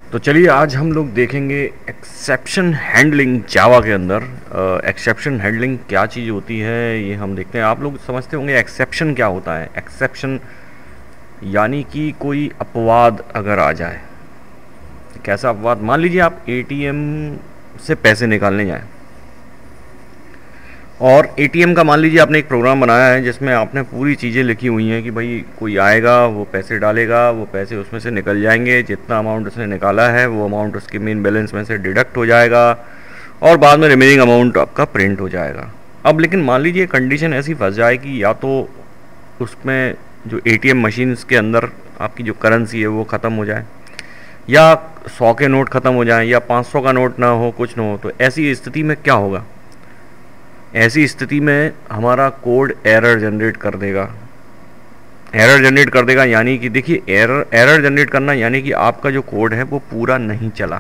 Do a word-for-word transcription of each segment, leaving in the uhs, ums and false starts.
तो चलिए आज हम लोग देखेंगे एक्सेप्शन हैंडलिंग जावा के अंदर। एक्सेप्शन हैंडलिंग क्या चीज़ होती है ये हम देखते हैं। आप लोग समझते होंगे एक्सेप्शन क्या होता है। एक्सेप्शन यानी कि कोई अपवाद अगर आ जाए। कैसा अपवाद? मान लीजिए आप एटीएम से पैसे निकालने जाएं और एटीएम का मान लीजिए आपने एक प्रोग्राम बनाया है जिसमें आपने पूरी चीज़ें लिखी हुई हैं कि भाई कोई आएगा, वो पैसे डालेगा, वो पैसे उसमें से निकल जाएंगे, जितना अमाउंट उसने निकाला है वो अमाउंट उसके मेन बैलेंस में से डिडक्ट हो जाएगा और बाद में रिमेनिंग अमाउंट आपका प्रिंट हो जाएगा। अब लेकिन मान लीजिए कंडीशन ऐसी फंस जाए कि या तो उसमें जो एटीएम मशीन के अंदर आपकी जो करेंसी है वो ख़त्म हो जाए, या सौ के नोट ख़त्म हो जाए, या पाँच सौ का नोट ना हो, कुछ ना हो। तो ऐसी स्थिति में क्या होगा? ऐसी स्थिति में हमारा कोड एरर जनरेट कर देगा। एरर जनरेट कर देगा यानी कि देखिए, एरर एरर जनरेट करना यानी कि आपका जो कोड है वो पूरा नहीं चला,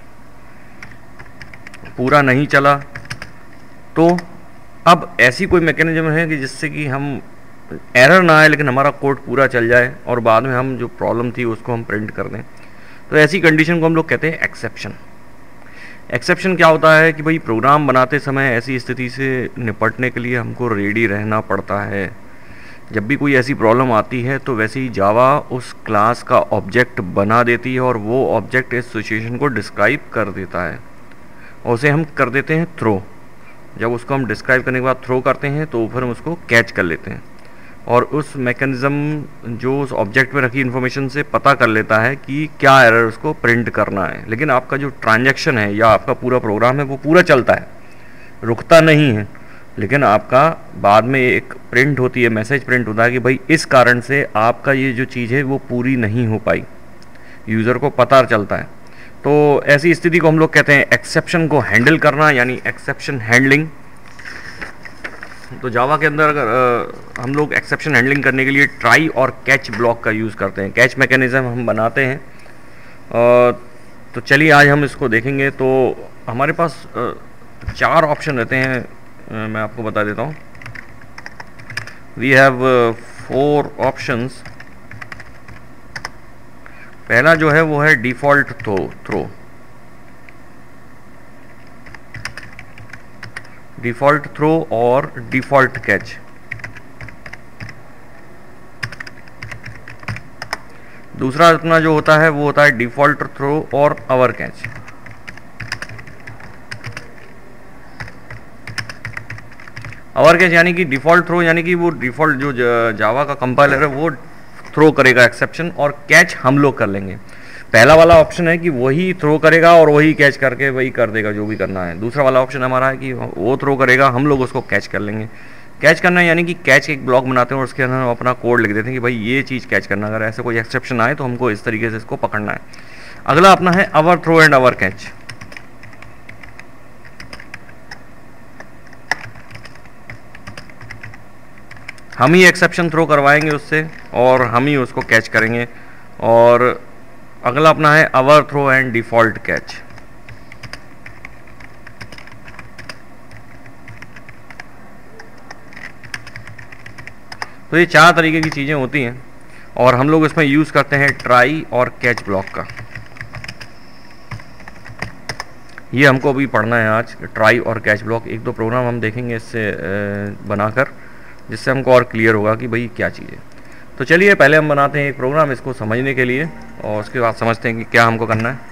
पूरा नहीं चला। तो अब ऐसी कोई मैकेनिज्म है कि जिससे कि हम एरर ना आए लेकिन हमारा कोड पूरा चल जाए और बाद में हम जो प्रॉब्लम थी उसको हम प्रिंट कर दें। तो ऐसी कंडीशन को हम लोग कहते हैं एक्सेप्शन। एक्सेप्शन क्या होता है कि भाई प्रोग्राम बनाते समय ऐसी स्थिति से निपटने के लिए हमको रेडी रहना पड़ता है। जब भी कोई ऐसी प्रॉब्लम आती है तो वैसे ही जावा उस क्लास का ऑब्जेक्ट बना देती है और वो ऑब्जेक्ट इस सिचुएशन को डिस्क्राइब कर देता है और उसे हम कर देते हैं थ्रो। जब उसको हम डिस्क्राइब करने के बाद थ्रो करते हैं तो फिर हम उसको कैच कर लेते हैं और उस मैकेनिज़्म जो उस ऑब्जेक्ट में रखी इन्फॉर्मेशन से पता कर लेता है कि क्या एरर उसको प्रिंट करना है। लेकिन आपका जो ट्रांजैक्शन है या आपका पूरा प्रोग्राम है वो पूरा चलता है, रुकता नहीं है। लेकिन आपका बाद में एक प्रिंट होती है, मैसेज प्रिंट होता है कि भाई इस कारण से आपका ये जो चीज़ है वो पूरी नहीं हो पाई, यूज़र को पता चलता है। तो ऐसी स्थिति को हम लोग कहते हैं एक्सेप्शन को हैंडल करना, यानी एक्सेप्शन हैंडलिंग। तो जावा के अंदर अगर आ, हम लोग एक्सेप्शन हैंडलिंग करने के लिए ट्राई और कैच ब्लॉक का यूज़ करते हैं, कैच मैकेनिज्म हम बनाते हैं। आ, तो चलिए आज हम इसको देखेंगे। तो हमारे पास आ, चार ऑप्शन रहते हैं, आ, मैं आपको बता देता हूँ। We have four options. पहला जो है वो है default throw throw default throw और डिफ़ॉल्ट कैच। दूसरा अपना जो होता है वो होता है डिफ़ॉल्ट थ्रो और अवर कैच। अवर कैच यानी कि डिफ़ॉल्ट थ्रो यानी कि वो डिफ़ॉल्ट जो जावा का कंपाइलर है वो थ्रो करेगा एक्सेप्शन और कैच हम लोग कर लेंगे। पहला वाला ऑप्शन है कि वही थ्रो करेगा और वही कैच करके वही कर देगा जो भी करना है। दूसरा वाला ऑप्शन हमारा है कि वो थ्रो करेगा, हम लोग उसको कैच कर लेंगे। कैच करना यानी कि कैच एक ब्लॉक बनाते हैं और उसके अंदर हम अपना कोड लिख देते हैं कि भाई ये चीज़ कैच करना, अगर ऐसे कोई एक्सेप्शन आए तो हमको इस तरीके से इसको पकड़ना है। अगला अपना है our throw and our catch. हम ही एक्सेप्शन थ्रो करवाएंगे उससे और हम ही उसको कैच करेंगे। और अगला अपना है our throw and default catch. तो ये चार तरीके की चीज़ें होती हैं और हम लोग इसमें यूज़ करते हैं ट्राई और कैच ब्लॉक का। ये हमको अभी पढ़ना है आज, ट्राई और कैच ब्लॉक। एक दो प्रोग्राम हम देखेंगे इससे बनाकर, जिससे हमको और क्लियर होगा कि भाई क्या चीज़ है। तो चलिए पहले हम बनाते हैं एक प्रोग्राम इसको समझने के लिए और उसके बाद समझते हैं कि क्या हमको करना है।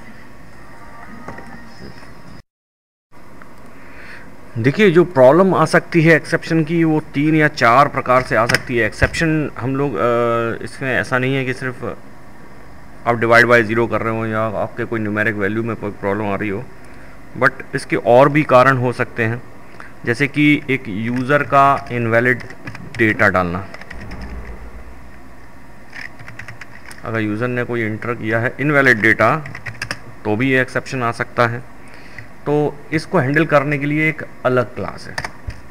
देखिए, जो प्रॉब्लम आ सकती है एक्सेप्शन की वो तीन या चार प्रकार से आ सकती है। एक्सेप्शन हम लोग इसमें ऐसा नहीं है कि सिर्फ आप डिवाइड बाय ज़ीरो कर रहे हो या आपके कोई न्यूमेरिक वैल्यू में कोई प्रॉब्लम आ रही हो, बट इसके और भी कारण हो सकते हैं। जैसे कि एक यूज़र का इनवैलिड डेटा डालना। अगर यूज़र ने कोई इंटर किया है इनवैलिड डेटा तो भी ये एक्सेप्शन आ सकता है। तो इसको हैंडल करने के लिए एक अलग क्लास है।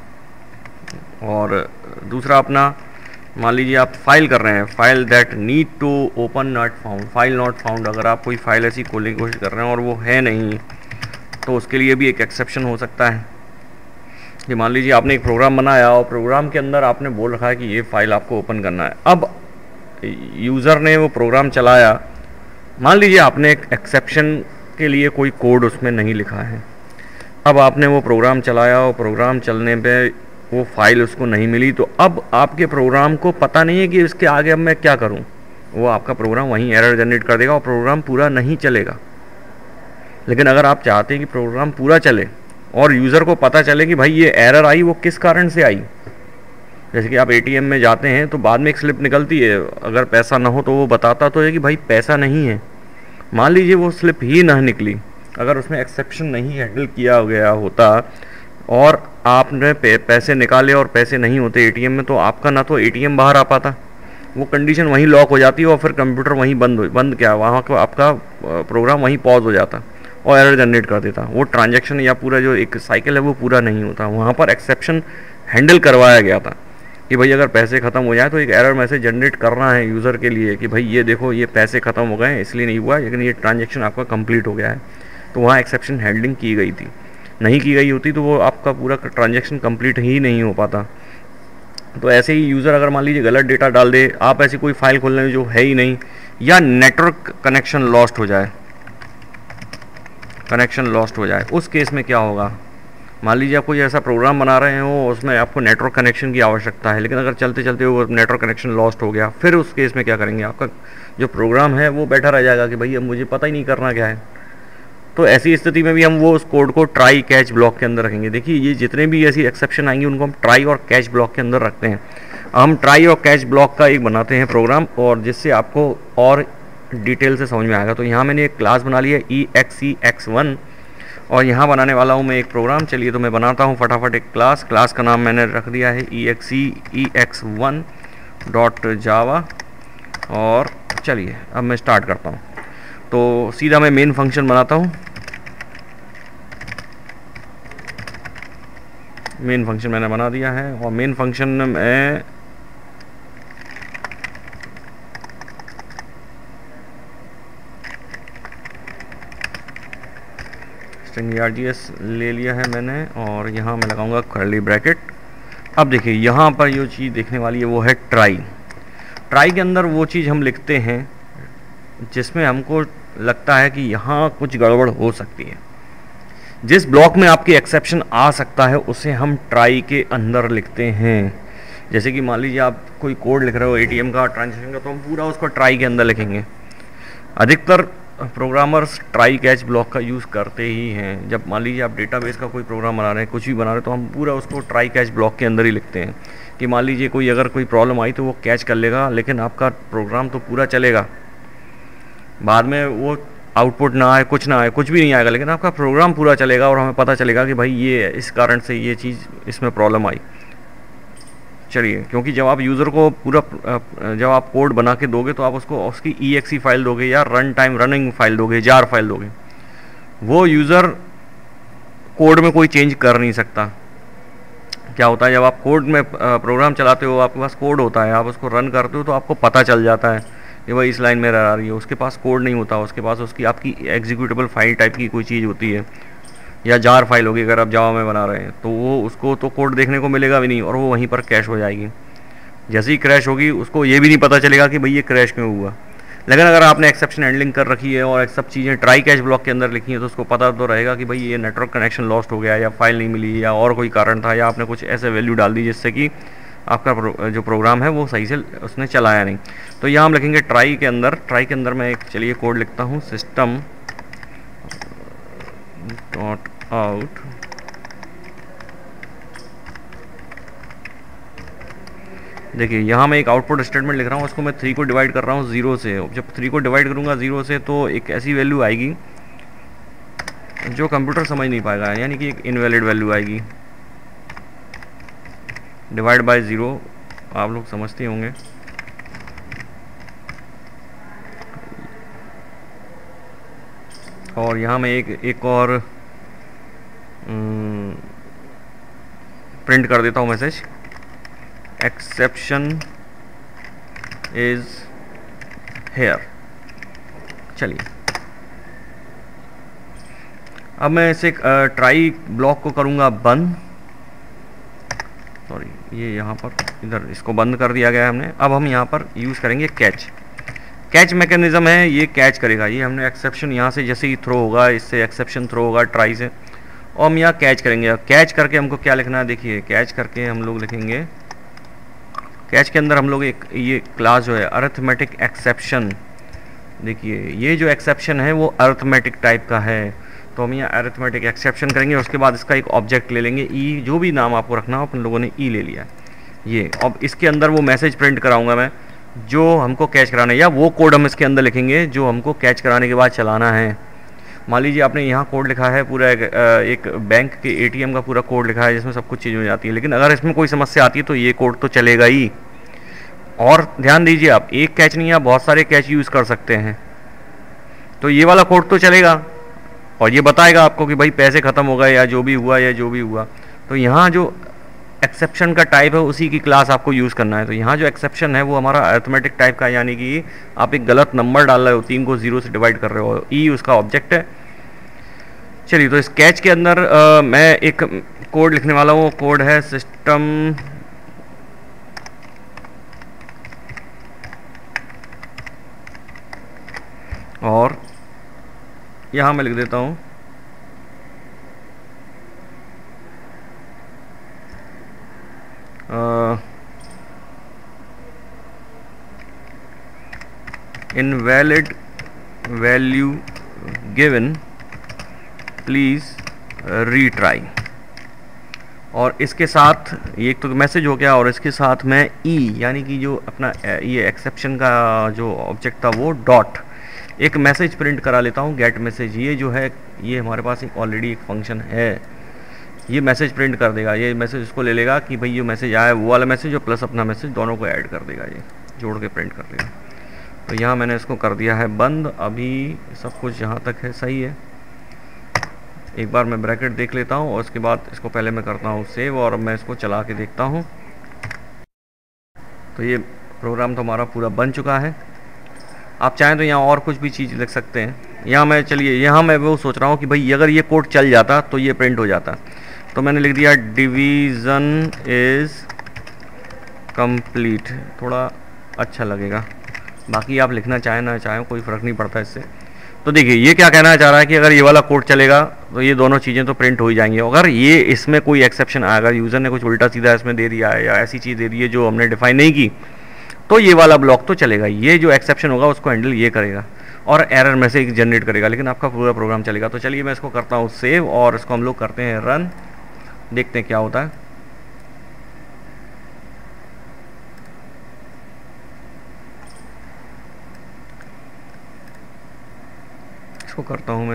और दूसरा अपना, मान लीजिए आप फाइल कर रहे हैं, file that need to open not found, file not found. अगर आप कोई फाइल ऐसी खोलने की कोशिश कर रहे हैं और वो है नहीं तो उसके लिए भी एक एक्सेप्शन हो सकता है। कि मान लीजिए आपने एक प्रोग्राम बनाया और प्रोग्राम के अंदर आपने बोल रखा है कि ये फाइल आपको ओपन करना है। अब यूज़र ने वो प्रोग्राम चलाया मान लीजिए आपने एक एक्सेप्शन के लिए कोई कोड उसमें नहीं लिखा है, अब आपने वो प्रोग्राम चलाया और प्रोग्राम चलने पे वो फाइल उसको नहीं मिली, तो अब आपके प्रोग्राम को पता नहीं है कि इसके आगे अब मैं क्या करूं। वो आपका प्रोग्राम वहीं एरर जनरेट कर देगा और प्रोग्राम पूरा नहीं चलेगा। लेकिन अगर आप चाहते हैं कि प्रोग्राम पूरा चले और यूज़र को पता चले कि भाई ये एरर आई वो किस कारण से आई, जैसे कि आप एटीएम में जाते हैं तो बाद में एक स्लिप निकलती है, अगर पैसा ना हो तो वो बताता तो है कि भाई पैसा नहीं है। मान लीजिए वो स्लिप ही ना निकली, अगर उसमें एक्सेप्शन नहीं हैंडल किया गया होता और आपने पैसे निकाले और पैसे नहीं होते एटीएम में, तो आपका ना तो एटीएम बाहर आ पाता, वो कंडीशन वहीं लॉक हो जाती है और फिर कंप्यूटर वहीं बंद बंद क्या वहाँ का आपका प्रोग्राम वहीं पॉज हो जाता और एरर जनरेट कर देता। वो ट्रांजैक्शन या पूरा जो एक साइकिल है वो पूरा नहीं होता। वहाँ पर एक्सेप्शन हैंडल करवाया गया था कि भाई अगर पैसे ख़त्म हो जाए तो एक एरर मैसेज जनरेट करना है यूज़र के लिए कि भाई ये देखो ये पैसे ख़त्म हो गए इसलिए नहीं हुआ, लेकिन ये ट्रांजैक्शन आपका कंप्लीट हो गया है। तो वहाँ एक्सेप्शन हैंडलिंग की गई थी, नहीं की गई होती तो वो आपका पूरा ट्रांजैक्शन कंप्लीट ही नहीं हो पाता। तो ऐसे ही यूज़र अगर मान लीजिए गलत डेटा डाल दे, आप ऐसी कोई फाइल खोलने में जो है ही नहीं, या नेटवर्क कनेक्शन लॉस्ट हो जाए, कनेक्शन लॉस्ट हो जाए, उस केस में क्या होगा। मान लीजिए आप कोई ऐसा प्रोग्राम बना रहे हो उसमें आपको नेटवर्क कनेक्शन की आवश्यकता है, लेकिन अगर चलते चलते वो नेटवर्क कनेक्शन लॉस्ट हो गया, फिर उस केस में क्या करेंगे। आपका जो प्रोग्राम है वो बैठा रह जाएगा कि भाई अब मुझे पता ही नहीं करना क्या है। तो ऐसी स्थिति में भी हम वो उस कोड को ट्राई कैच ब्लॉक के अंदर रखेंगे। देखिए ये जितने भी ऐसी एक्सेप्शन आएंगी उनको हम ट्राई और कैच ब्लॉक के अंदर रखते हैं। हम ट्राई और कैच ब्लॉक का एक बनाते हैं प्रोग्राम, और जिससे आपको और डिटेल से समझ में आएगा। तो यहाँ मैंने एक क्लास बना ली है E X E X one, और यहाँ बनाने वाला हूँ मैं एक प्रोग्राम। चलिए तो मैं बनाता हूँ फटाफट एक क्लास। क्लास का नाम मैंने रख दिया है E X E E X one dot Java, और चलिए अब मैं स्टार्ट करता हूँ। तो सीधा मैं मेन फंक्शन बनाता हूँ। मेन फंक्शन मैंने बना दिया है, और मेन फंक्शन में स्ट्रिंग आरजीएस ले लिया है मैंने, और यहाँ मैं लगाऊंगा कर्ली ब्रैकेट। अब देखिए यहाँ पर जो चीज़ देखने वाली है वो है ट्राई। ट्राई के अंदर वो चीज़ हम लिखते हैं जिसमें हमको लगता है कि यहाँ कुछ गड़बड़ हो सकती है। जिस ब्लॉक में आपकी एक्सेप्शन आ सकता है उसे हम ट्राई के अंदर लिखते हैं। जैसे कि मान लीजिए आप कोई कोड लिख रहे हो एटीएम का, ट्रांजैक्शन का, तो हम पूरा उसको ट्राई के अंदर लिखेंगे। अधिकतर प्रोग्रामर्स ट्राई कैच ब्लॉक का यूज़ करते ही हैं। जब मान लीजिए आप डेटाबेस का कोई प्रोग्राम बना रहे हैं, कुछ भी बना रहे हैं, तो हम पूरा उसको ट्राई कैच ब्लॉक के अंदर ही लिखते हैं कि मान लीजिए कोई अगर कोई प्रॉब्लम आई तो वो कैच कर लेगा, लेकिन आपका प्रोग्राम तो पूरा चलेगा। बाद में वो आउटपुट ना आए, कुछ ना आए, कुछ भी नहीं आएगा, लेकिन आपका प्रोग्राम पूरा चलेगा और हमें पता चलेगा कि भाई ये इस कारण से ये चीज़ इसमें प्रॉब्लम आई। चलिए, क्योंकि जब आप यूज़र को पूरा जब आप कोड बना के दोगे तो आप उसको उसकी ई एक्स ई फाइल दोगे या रन टाइम रनिंग फाइल दोगे, जार फाइल दोगे, वो यूज़र कोड में कोई चेंज कर नहीं सकता। क्या होता है, जब आप कोड में प्रोग्राम चलाते हो, आपके पास कोड होता है, आप उसको रन करते हो तो आपको पता चल जाता है कि भाई इस लाइन में एरर आ रही है। उसके पास कोड नहीं होता, उसके पास उसकी आपकी एग्जीक्यूटेबल फाइल टाइप की कोई चीज़ होती है, या जार फाइल होगी। अगर आप जावा में बना रहे हैं तो वो उसको तो कोड देखने को मिलेगा भी नहीं, और वो वहीं पर क्रैश हो जाएगी। जैसे ही क्रैश होगी उसको ये भी नहीं पता चलेगा कि भाई ये क्रैश क्यों हुआ। लेकिन अगर आपने एक्सेप्शन हैंडलिंग कर रखी है और सब चीज़ें ट्राई कैच ब्लॉक के अंदर लिखी हैं तो उसको पता तो रहेगा कि भाई ये नेटवर्क कनेक्शन लॉस्ट हो गया, या फाइल नहीं मिली, या और कोई कारण था, या आपने कुछ ऐसे वैल्यू डाल दी जिससे कि आपका प्रो, जो प्रोग्राम है वो सही से उसने चलाया नहीं। तो यहाँ हम लिखेंगे ट्राई के अंदर। ट्राई के अंदर मैं एक चलिए कोड लिखता हूँ, सिस्टम डॉट आउट देखिए यहाँ मैं एक आउटपुट स्टेटमेंट लिख रहा हूँ, उसको मैं थ्री को डिवाइड कर रहा हूँ ज़ीरो से। जब थ्री को डिवाइड करूँगा ज़ीरो से तो एक ऐसी वैल्यू आएगी जो कंप्यूटर समझ नहीं पाएगा, यानी कि एक इनवैलिड वैल्यू आएगी। डिवाइड बाय ज़ीरो आप लोग समझते होंगे। और यहाँ मैं एक एक और प्रिंट कर देता हूँ मैसेज, एक्सेप्शन इज हेयर। चलिए अब मैं इसे ट्राई ब्लॉक को करूँगा बंद। सॉरी, ये यहाँ पर इधर इसको बंद कर दिया गया है हमने। अब हम यहाँ पर यूज़ करेंगे कैच। कैच मैकेनिज्म है, ये कैच करेगा, ये हमने एक्सेप्शन यहाँ से जैसे ही थ्रो होगा, इससे एक्सेप्शन थ्रो होगा ट्राई से, और हम यहाँ कैच करेंगे। कैच करके हमको क्या लिखना है, देखिए कैच करके हम लोग लिखेंगे, कैच के अंदर हम लोग एक ये क्लास जो है अरिथमेटिक एक्सेप्शन, देखिए ये जो एक्सेप्शन है वो अरिथमेटिक टाइप का है, तो हम यहाँ अरिथमेटिक एक्सेप्शन करेंगे। उसके बाद इसका एक ऑब्जेक्ट ले लेंगे ई, जो भी नाम आपको रखना हो, अपन लोगों ने ई ले लिया ये। अब इसके अंदर वो मैसेज प्रिंट कराऊंगा मैं जो हमको कैच कराना है, या वो कोड हम इसके अंदर लिखेंगे जो हमको कैच कराने के बाद चलाना है। मान लीजिए आपने यहाँ कोड लिखा है पूरा, एक, एक बैंक के एटीएम का पूरा कोड लिखा है जिसमें सब कुछ चीज़ हो जाती है, लेकिन अगर इसमें कोई समस्या आती है तो ये कोड तो चलेगा ही। और ध्यान दीजिए आप, एक कैच नहीं, आप बहुत सारे कैच यूज़ कर सकते हैं, तो ये वाला कोड तो चलेगा और ये बताएगा आपको कि भाई पैसे ख़त्म हो गए या जो भी हुआ या जो भी हुआ। तो यहाँ जो एक्सेप्शन का टाइप है उसी की क्लास आपको यूज़ करना है। तो यहाँ जो एक्सेप्शन है वो हमारा अरिथमेटिक टाइप का, यानी कि आप एक गलत नंबर डाल रहे हो, तीन को जीरो से डिवाइड कर रहे हो, ई उसका ऑब्जेक्ट है। चलिए, तो इस कैच के अंदर आ, मैं एक कोड लिखने वाला हूँ, कोड है सिस्टम और यहाँ मैं लिख देता हूँ invalid value given please retry. और इसके साथ ये एक तो मैसेज हो गया, और इसके साथ मैं ई यानी कि जो अपना ये एक्सेप्शन का जो ऑब्जेक्ट था वो डॉट एक मैसेज प्रिंट करा लेता हूँ, गेट मैसेज। ये जो है ये हमारे पास एक ऑलरेडी एक फंक्शन है, ये मैसेज प्रिंट कर देगा। ये मैसेज इसको ले लेगा कि भाई ये मैसेज आया, वो वाला मैसेज और प्लस अपना मैसेज दोनों को ऐड कर देगा, ये जोड़ के प्रिंट कर देगा। तो यहाँ मैंने इसको कर दिया है बंद। अभी सब कुछ यहाँ तक है सही है। एक बार मैं ब्रैकेट देख लेता हूँ और उसके बाद इसको पहले मैं करता हूँ सेव, और मैं इसको चला के देखता हूँ। तो ये प्रोग्राम तो हमारा पूरा बन चुका है। आप चाहें तो यहाँ और कुछ भी चीज़ लिख सकते हैं। यहाँ मैं चलिए यहाँ मैं वो सोच रहा हूँ कि भाई अगर ये कोड चल जाता तो ये प्रिंट हो जाता, तो मैंने लिख दिया डिवीज़न इज़ कंप्लीट, थोड़ा अच्छा लगेगा। बाकी आप लिखना चाहें ना चाहें कोई फ़र्क नहीं पड़ता इससे। तो देखिए ये क्या कहना चाह रहा है कि अगर ये वाला कोड चलेगा तो ये दोनों चीज़ें तो प्रिंट हो ही जाएंगी। अगर ये इसमें कोई एक्सेप्शन आया, अगर यूज़र ने कुछ उल्टा सीधा इसमें दे दिया है या ऐसी चीज़ दे दी है जो हमने डिफाइन नहीं की, तो ये वाला ब्लॉक तो चलेगा। ये जो एक्सेप्शन होगा उसको हैंडल ये करेगा और एरर मैसेज जनरेट करेगा, लेकिन आपका पूरा प्रोग्राम चलेगा। तो चलिए मैं इसको करता हूँ सेव, और इसको हम लोग करते हैं रन, देखते हैं क्या होता है। इसको करता हूँ मैं,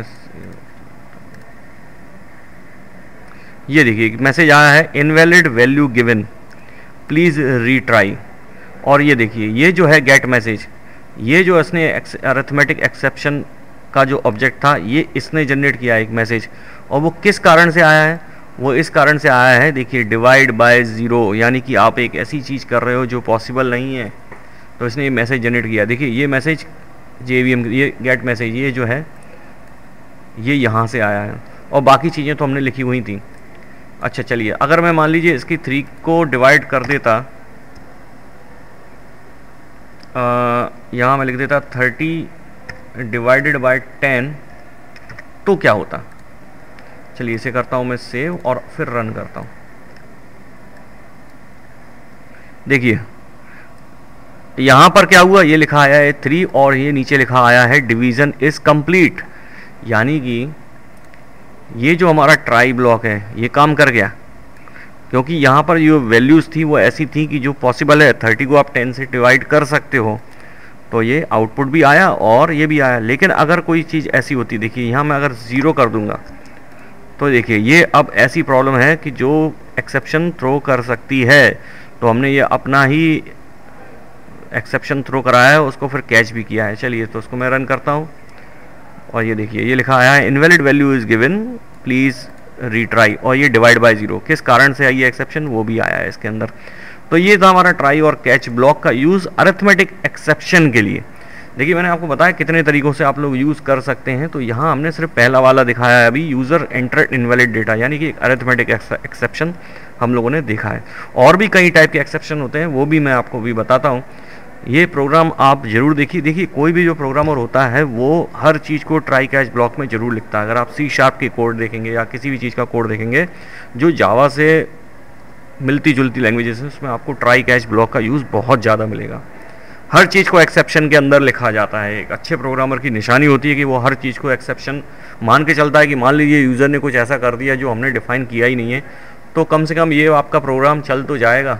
ये देखिए मैसेज आया है invalid value given please retry. और ये देखिए ये जो है गेट मैसेज, ये जो इसने अरिथमेटिक एक्सेप्शन का जो ऑब्जेक्ट था ये इसने जनरेट किया एक मैसेज, और वो किस कारण से आया है, वो इस कारण से आया है, देखिए डिवाइड बाय ज़ीरो, यानी कि आप एक ऐसी चीज़ कर रहे हो जो पॉसिबल नहीं है, तो इसने ये मैसेज जनरेट किया। देखिए ये मैसेज जे वी एम, ये गेट मैसेज ये जो है ये यहाँ से आया है, और बाकी चीज़ें तो हमने लिखी हुई थी। अच्छा चलिए, अगर मैं मान लीजिए इसकी थ्री को डिवाइड कर देता, यहाँ मैं लिख देता थर्टी डिवाइडेड बाय टेन, तो क्या होता। चलिए इसे करता हूँ मैं सेव और फिर रन करता हूँ। देखिए यहाँ पर क्या हुआ, ये लिखा आया है थ्री और ये नीचे लिखा आया है डिवीज़न इज़ कंप्लीट, यानी कि ये जो हमारा ट्राई ब्लॉक है ये काम कर गया, क्योंकि यहाँ पर जो वैल्यूज़ थी वो ऐसी थी कि जो पॉसिबल है, थर्टी को आप टेन से डिवाइड कर सकते हो, तो ये आउटपुट भी आया और ये भी आया। लेकिन अगर कोई चीज़ ऐसी होती, देखिए यहाँ मैं अगर ज़ीरो कर दूंगा, तो देखिए ये अब ऐसी प्रॉब्लम है कि जो एक्सेप्शन थ्रो कर सकती है, तो हमने ये अपना ही एक्सेप्शन थ्रो कराया है, उसको फिर कैच भी किया है। चलिए तो उसको मैं रन करता हूँ, और ये देखिए ये लिखा आया है invalid value is given please retry, और ये डिवाइड बाय ज़ीरो, किस कारण से आई ये एक्सेप्शन वो भी आया है इसके अंदर। तो ये था हमारा ट्राई और कैच ब्लॉक का यूज़ अरिथमेटिक एक्सेप्शन के लिए। देखिए मैंने आपको बताया कितने तरीक़ों से आप लोग यूज़ कर सकते हैं, तो यहाँ हमने सिर्फ पहला वाला दिखाया है अभी, यूज़र एंटर इनवैलिड डेटा, यानी कि एक अरिथमेटिक एक्सेप्शन हम लोगों ने देखा है। और भी कई टाइप के एक्सेप्शन होते हैं, वो भी मैं आपको भी बताता हूँ। ये प्रोग्राम आप ज़रूर देखिए। देखिए कोई भी जो प्रोग्रामर होता है वो हर चीज़ को ट्राई कैच ब्लॉक में ज़रूर लिखता है। अगर आप सी शार्प के कोड देखेंगे या किसी भी चीज़ का कोड देखेंगे जो जावा से मिलती जुलती लैंग्वेजेस हैं, उसमें आपको ट्राई कैच ब्लॉक का यूज़ बहुत ज़्यादा मिलेगा। हर चीज़ को एक्सेप्शन के अंदर लिखा जाता है। एक अच्छे प्रोग्रामर की निशानी होती है कि वो हर चीज़ को एक्सेप्शन मान के चलता है कि मान लीजिए यूज़र ने कुछ ऐसा कर दिया जो हमने डिफ़ाइन किया ही नहीं है, तो कम से कम ये आपका प्रोग्राम चल तो जाएगा।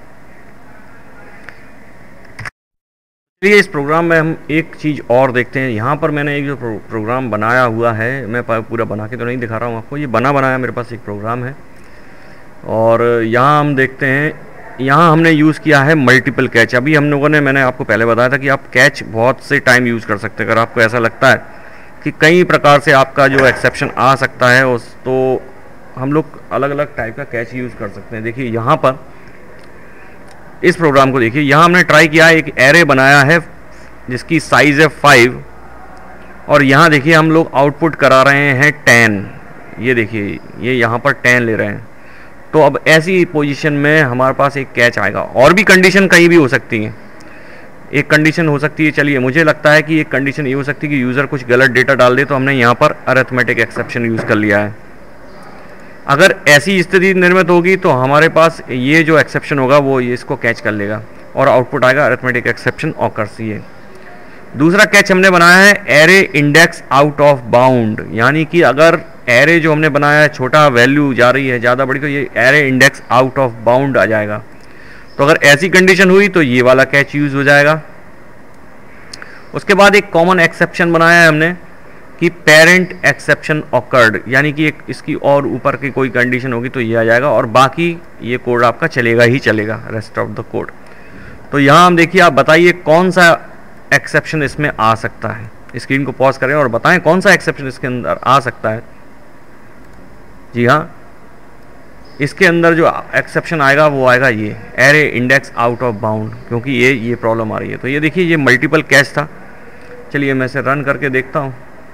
चलिए इस प्रोग्राम में हम एक चीज़ और देखते हैं। यहाँ पर मैंने एक जो प्रो, प्रोग्राम बनाया हुआ है, मैं पूरा बना के तो नहीं दिखा रहा हूँ आपको, ये बना बनाया मेरे पास एक प्रोग्राम है। और यहाँ हम देखते हैं, यहाँ हमने यूज़ किया है मल्टीपल कैच। अभी हम लोगों ने, मैंने आपको पहले बताया था कि आप कैच बहुत से टाइम यूज़ कर सकते हैं। अगर आपको ऐसा लगता है कि कई प्रकार से आपका जो एक्सेप्शन आ सकता है उस, तो हम लोग अलग अलग टाइप का कैच यूज़ कर सकते हैं। देखिए यहाँ पर इस प्रोग्राम को देखिए, यहाँ हमने ट्राई किया है, एक एरे बनाया है जिसकी साइज़ है फाइव, और यहाँ देखिए हम लोग आउटपुट करा रहे हैं टेन। ये देखिए ये यहाँ पर टेन ले रहे हैं। तो अब ऐसी पोजीशन में हमारे पास एक कैच आएगा। और भी कंडीशन कहीं भी हो सकती है। एक कंडीशन हो सकती है, चलिए मुझे लगता है कि एक कंडीशन ये हो सकती है कि यूज़र कुछ गलत डेटा डाल दे, तो हमने यहाँ पर अरिथमेटिक एक्सेप्शन यूज़ कर लिया है। अगर ऐसी स्थिति निर्मित होगी तो हमारे पास ये जो एक्सेप्शन होगा वो ये इसको कैच कर लेगा और आउटपुट आएगा अरिथमेटिक एक्सेप्शन ऑकर्स। ये दूसरा कैच हमने बनाया है array index out of bound, यानी कि अगर एरे जो हमने बनाया है छोटा वैल्यू जा रही है ज़्यादा बड़ी, तो ये array index out of bound आ जाएगा। तो अगर ऐसी कंडीशन हुई तो ये वाला कैच यूज़ हो जाएगा। उसके बाद एक कॉमन एक्सेप्शन बनाया है हमने कि पेरेंट एक्सेप्शन ऑकर्ड, यानी कि एक इसकी और ऊपर की कोई कंडीशन होगी तो ये आ जाएगा, और बाकी ये कोड आपका चलेगा ही चलेगा, रेस्ट ऑफ द कोड। तो यहाँ हम देखिए, आप बताइए कौन सा एक्सेप्शन इसमें आ सकता है। स्क्रीन को पॉज करें और बताएं कौन सा एक्सेप्शन इसके अंदर आ सकता है। जी हाँ, इसके अंदर जो एक्सेप्शन आएगा वो आएगा ये array index out of bound, क्योंकि ये ये प्रॉब्लम आ रही है। तो ये देखिए ये मल्टीपल कैच था। चलिए मैं इसे रन करके देखता हूँ।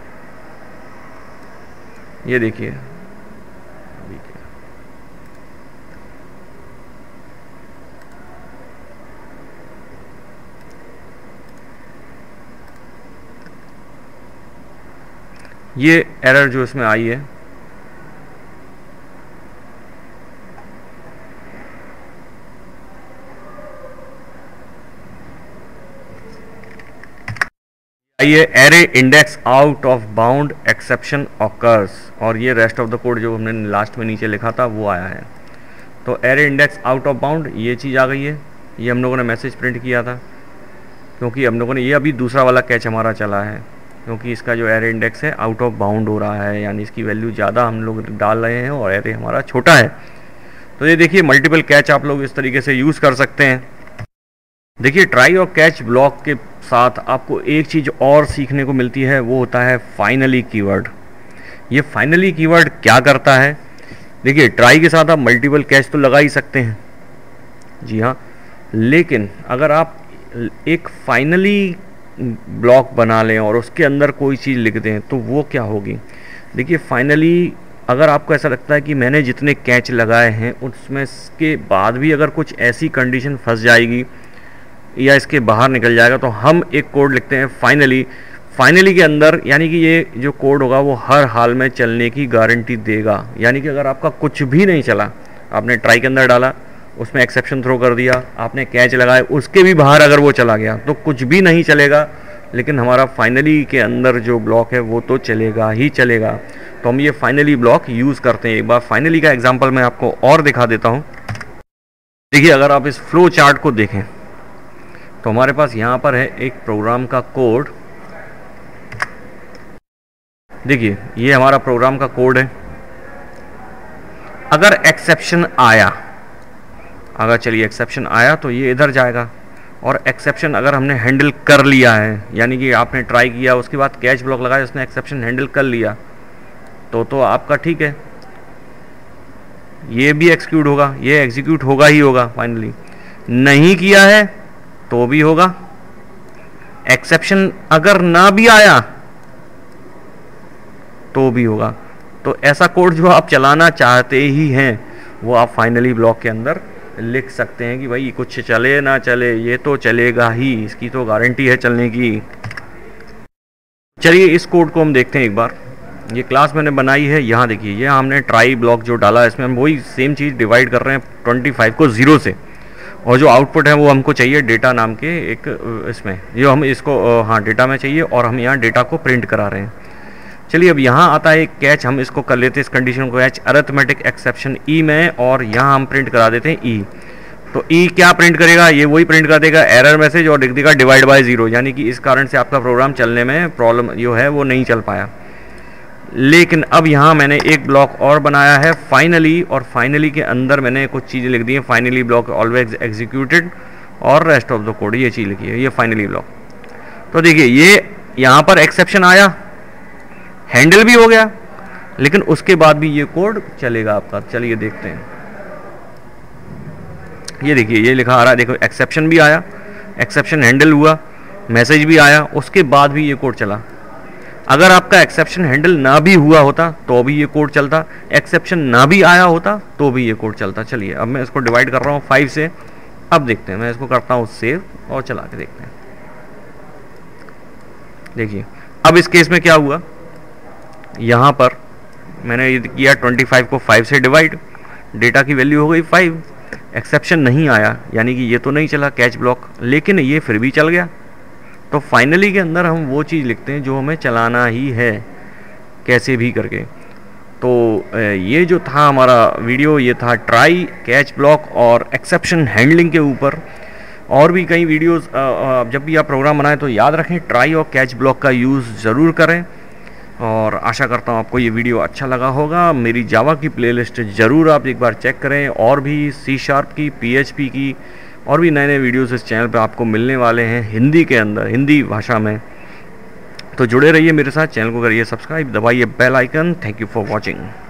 ये देखिए ये एरर जो इसमें आई है, ये array index out of bound exception occurs, और ये रेस्ट ऑफ द कोड जो हमने लास्ट में नीचे लिखा था वो आया है। तो array index out of bound ये चीज़ आ गई है। ये हम लोगों ने मैसेज प्रिंट किया था, क्योंकि हम लोगों ने, ये अभी दूसरा वाला कैच हमारा चला है, क्योंकि इसका जो एरे इंडेक्स है आउट ऑफ बाउंड हो रहा है, यानी इसकी वैल्यू ज़्यादा हम लोग डाल रहे हैं और एरे हमारा छोटा है। तो ये देखिए मल्टीपल कैच आप लोग इस तरीके से यूज़ कर सकते हैं। देखिए ट्राई और कैच ब्लॉक के साथ आपको एक चीज़ और सीखने को मिलती है, वो होता है फाइनली कीवर्ड। ये फाइनली कीवर्ड क्या करता है? देखिए ट्राई के साथ आप मल्टीपल कैच तो लगा ही सकते हैं, जी हाँ, लेकिन अगर आप एक फाइनली ब्लॉक बना लें और उसके अंदर कोई चीज़ लिख दें तो वो क्या होगी। देखिए फाइनली अगर आपको ऐसा लगता है कि मैंने जितने कैच लगाए हैं उसमें के बाद भी अगर कुछ ऐसी कंडीशन फंस जाएगी या इसके बाहर निकल जाएगा, तो हम एक कोड लिखते हैं फाइनली। फाइनली के अंदर यानी कि ये जो कोड होगा वो हर हाल में चलने की गारंटी देगा। यानी कि अगर आपका कुछ भी नहीं चला, आपने ट्राई के अंदर डाला, उसमें एक्सेप्शन थ्रो कर दिया, आपने कैच लगाए, उसके भी बाहर अगर वो चला गया तो कुछ भी नहीं चलेगा, लेकिन हमारा फाइनली के अंदर जो ब्लॉक है वो तो चलेगा ही चलेगा। तो हम ये फाइनली ब्लॉक यूज़ करते हैं। एक बार फाइनली का एग्जाम्पल मैं आपको और दिखा देता हूँ। देखिए अगर आप इस फ्लो चार्ट को देखें तो हमारे पास यहाँ पर है एक प्रोग्राम का कोड। देखिए ये हमारा प्रोग्राम का कोड है। अगर एक्सेप्शन आया, अगर चलिए एक्सेप्शन आया तो ये इधर जाएगा, और एक्सेप्शन अगर हमने हैंडल कर लिया है, यानी कि आपने ट्राई किया उसके बाद कैच ब्लॉक लगाया, उसने एक्सेप्शन हैंडल कर लिया, तो तो आपका ठीक है, ये भी एक्सिक्यूट होगा, ये एग्जीक्यूट होगा ही होगा। फाइनली नहीं किया है तो भी होगा। एक्सेप्शन अगर ना भी आया तो भी होगा। तो ऐसा कोड जो आप चलाना चाहते ही हैं वो आप फाइनली ब्लॉक के अंदर लिख सकते हैं कि भाई कुछ चले ना चले, ये तो चलेगा ही, इसकी तो गारंटी है चलने की। चलिए इस कोड को हम देखते हैं एक बार। ये क्लास मैंने बनाई है, यहाँ देखिए, ये हमने ट्राई ब्लॉक जो डाला है, इसमें हम वही सेम चीज़ डिवाइड कर रहे हैं पच्चीस को ज़ीरो से, और जो आउटपुट है वो हमको चाहिए डेटा नाम के एक इसमें, जो हम इसको हाँ डेटा में चाहिए, और हम यहाँ डेटा को प्रिंट करा रहे हैं। चलिए अब यहाँ आता है एक कैच, हम इसको कर लेते हैं इस कंडीशन को कैच अरिथमेटिक एक्सेप्शन ई में, और यहाँ हम प्रिंट करा देते हैं ई। तो ई क्या प्रिंट करेगा, ये वही प्रिंट कर देगा एरर मैसेज, और लिख देगा डिवाइड बाय ज़ीरो, यानी कि इस कारण से आपका प्रोग्राम चलने में प्रॉब्लम जो है वो नहीं चल पाया। लेकिन अब यहाँ मैंने एक ब्लॉक और बनाया है फाइनली, और फाइनली के अंदर मैंने कुछ चीज़ें लिख दी हैं, फाइनली ब्लॉक ऑलवेज एग्जीक्यूटेड और रेस्ट ऑफ द कोड, ये चीज़ लिखी है, ये फाइनली ब्लॉक। तो देखिए ये यहाँ पर एक्सेप्शन आया, हैंडल भी हो गया, लेकिन उसके बाद भी ये कोड चलेगा आपका। चलिए देखते हैं, ये देखिए ये लिखा आ रहा है, देखो एक्सेप्शन भी आया, एक्सेप्शन हैंडल हुआ, मैसेज भी आया, उसके बाद भी ये कोड चला। अगर आपका एक्सेप्शन हैंडल ना भी हुआ होता तो भी ये कोड चलता, एक्सेप्शन ना भी आया होता तो भी ये कोड चलता। चलिए अब मैं इसको डिवाइड कर रहा हूँ फाइव से, अब देखते हैं, मैं इसको करता हूँ सेव और चला के देखते हैं। देखिए अब इस केस में क्या हुआ, यहाँ पर मैंने ये किया पच्चीस को फाइव से डिवाइड, डेटा की वैल्यू हो गई फाइव, एक्सेप्शन नहीं आया, यानी कि ये तो नहीं चला कैच ब्लॉक, लेकिन ये फिर भी चल गया। तो फाइनली के अंदर हम वो चीज़ लिखते हैं जो हमें चलाना ही है कैसे भी करके। तो ये जो था हमारा वीडियो, ये था ट्राई, कैच ब्लॉक और एक्सेप्शन हैंडलिंग के ऊपर। और भी कई वीडियोस जब भी आप प्रोग्राम बनाएं तो याद रखें ट्राई और कैच ब्लॉक का यूज़ ज़रूर करें, और आशा करता हूँ आपको ये वीडियो अच्छा लगा होगा। मेरी जावा की प्लेलिस्ट ज़रूर आप एक बार चेक करें, और भी सी शार्प की, पीएचपी की और भी नए नए वीडियोस इस चैनल पे आपको मिलने वाले हैं हिंदी के अंदर, हिंदी भाषा में। तो जुड़े रहिए मेरे साथ, चैनल को करिए सब्सक्राइब, दबाइए bell icon. Thank you for watching.